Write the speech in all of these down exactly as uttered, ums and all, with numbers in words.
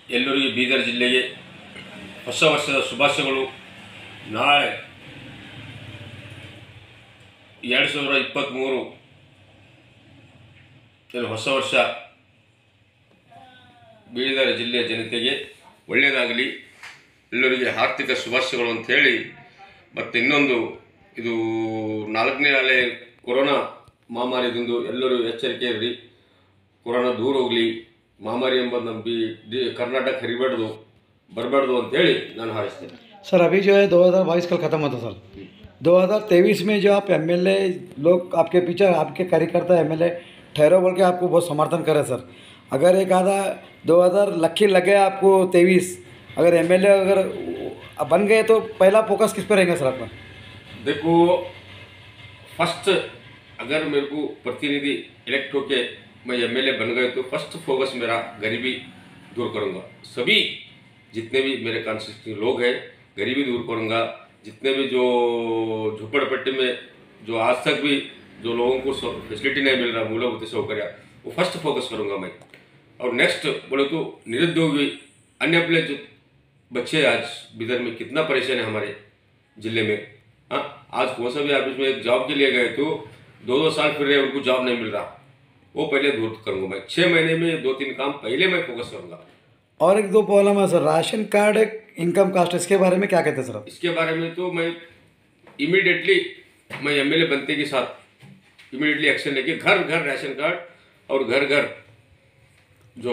ಎಲ್ಲರಿಗೂ ಬೀದರ್ ಜಿಲ್ಲೆಗೆ ಹೊಸ ವರ್ಷದ ಶುಭಾಶಯಗಳು. ನಾಳೆ ಎರಡು ಸಾವಿರದ ಇಪ್ಪತ್ತ್ಮೂರು ಏನು ಹೊಸ ವರ್ಷ ಬೀದರ್ ಜಿಲ್ಲೆಯ ಜನತೆಗೆ ಒಳ್ಳೆಯದಾಗಲಿ, ಎಲ್ಲರಿಗೆ ಆರ್ಥಿಕ ಶುಭಾಶಯಗಳು ಅಂತ ಹೇಳಿ, ಮತ್ತು ಇನ್ನೊಂದು ಇದು ನಾಲ್ಕನೇ ಅಲೆ ಕೊರೋನಾ ಮಹಾಮಾರಿದಿಂದ ಎಲ್ಲರೂ ಎಚ್ಚರಿಕೆ ಇರಲಿ. ಕೊರೋನಾ ದೂರ ಹೋಗಲಿ, महामारी ಎಂಬುದು ನಮ್ಮ ಬಿ कर्नाटक हरिबार्ದು बरबार्ದು ಅಂತ ಹೇಳಿ ನಾನು हारिಸ್ತೇನೆ. सर अभी जो है दो हज़ार बाईस कल ख़त्म होता सर, दो हज़ार तेईस में जो आप एमएलए लोग आपके पीछे आपके कार्यकर्ता एमएलए ठहरो बोल के आपको बहुत समर्थन करे सर. अगर एक आधा दो हज़ार लक्की लगे आपको तेईस अगर एमएलए अगर बन गए तो पहला फोकस किस पर रहेगा सर आपका? देखो, फर्स्ट अगर मेरे को प्रतिनिधि इलेक्ट होके मैं एमएलए बन गए तो फर्स्ट फोकस मेरा गरीबी दूर करूंगा. सभी जितने भी मेरे कॉन्स्टिट्यूंसी लोग हैं गरीबी दूर करूंगा. जितने भी जो झोपड़पट्टी में जो आज तक भी जो लोगों को फैसिलिटी नहीं मिल रहा, मूलभूत सौकर्य, वो फर्स्ट फोकस करूंगा मैं. और नेक्स्ट बोले तो निरुद्योगी अन्य अपने जो बच्चे आज बिदर में कितना परेशान है हमारे जिले में. हाँ, आज कौन सा भी ऑफिस में जॉब के लिए गए तो दो दो साल फिर रहे, उनको जॉब नहीं मिल रहा, वो पहले दूर करूंगा मैं. छः महीने में दो तीन काम पहले मैं फोकस करूंगा. और एक दो प्रॉब्लम है सर, राशन कार्ड एक इनकम कास्ट, इसके बारे में क्या कहते हैं सर? इसके बारे में तो मैं इमीडिएटली मैं एमएलए बनते के साथ इमीडिएटली एक्शन लेके घर घर राशन कार्ड और घर घर जो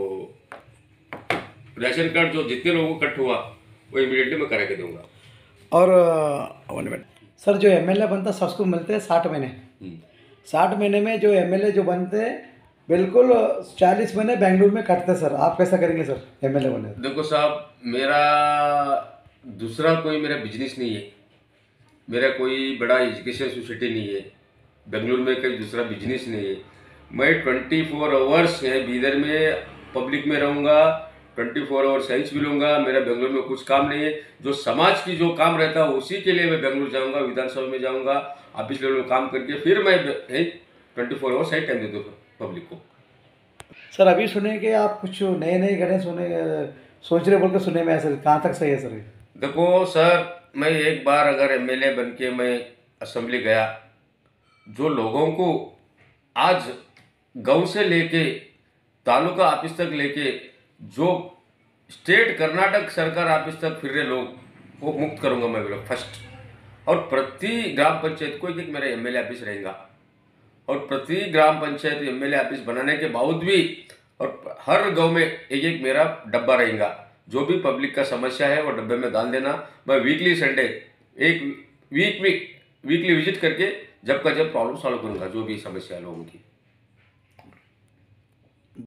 राशन कार्ड जो जितने लोगों को कट हुआ वो इमीडिएटली मैं करा के दूंगा. और वन मिनट सर, जो एमएलए बनता है सबको मिलते हैं साठ महीने, साठ महीने में जो एमएलए जो बनते हैं बिल्कुल चालीस महीने बेंगलुरु में कटते हैं सर. आप कैसा करेंगे सर एमएलए बने? देखो साहब, मेरा दूसरा कोई मेरा बिजनेस नहीं है, मेरा कोई बड़ा एजुकेशन सोसाइटी नहीं है, बेंगलुरु में कोई दूसरा बिजनेस नहीं है. मैं ट्वेंटी फोर आवर्स बीदर में पब्लिक में रहूँगा, ट्वेंटी फोर आवर्स साइंस भी लूँगा. मेरा बेंगलुरु में कुछ काम नहीं है. जो समाज की जो काम रहता है उसी के लिए मैं बेंगलुरु जाऊँगा, विधानसभा में जाऊँगा, ऑफिस लेवल में काम करके फिर मैं ट्वेंटी फोर आवर्स सही टाइम दे दूँ पब्लिक को. सर अभी सुने कि आप कुछ नए नए गाने सुने सोच रहे बोल के सुने में, सर कहाँ तक सही है सर? देखो सर, मैं एक बार अगर एमएलए बन के मैं असेंबली गया, जो लोगों को आज गांव से लेके तालुका ऑफिस तक लेके जो स्टेट कर्नाटक सरकार ऑफिस तक फिर रहे लोग, वो मुक्त करूंगा मैं लोग फर्स्ट. और प्रति ग्राम पंचायत को एक मेरा एमएलए ऑफिस रहेगा, और प्रति ग्राम पंचायत एमएलए ऑफिस बनाने के बावजूद भी और हर गांव में एक एक मेरा डब्बा रहेगा. जो भी पब्लिक का समस्या है वो डब्बे में डाल देना. मैं वीकली संडे एक वीक वीक वीकली विजिट करके जब का जब प्रॉब्लम सॉल्व करूंगा, जो भी समस्या है लोगों की.